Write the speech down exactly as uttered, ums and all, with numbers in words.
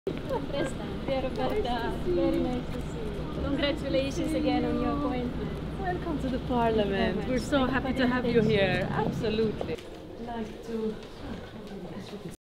Președinta, Roberta, very nice to see you. Congratulations again on your appointment. Welcome to the Parliament. We're so happy to have you here. Absolutely. Like to